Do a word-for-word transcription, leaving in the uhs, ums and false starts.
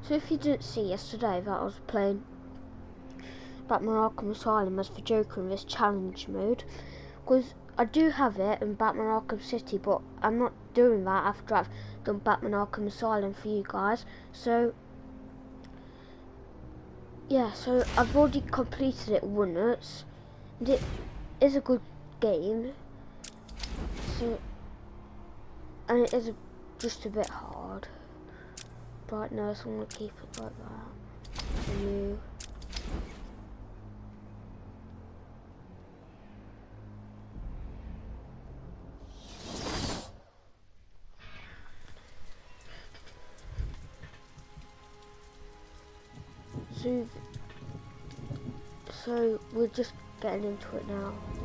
So if you didn't see yesterday that I was playing Batman Arkham Asylum as the Joker in this challenge mode, because I do have it in Batman Arkham City, but I'm not doing that after I've done Batman Arkham Asylum for you guys. So yeah, so I've already completed it once, and it is a good game. So, and it is a, just a bit hard. Right now, so I'm gonna keep it like that. For you. So, so we're just getting into it now.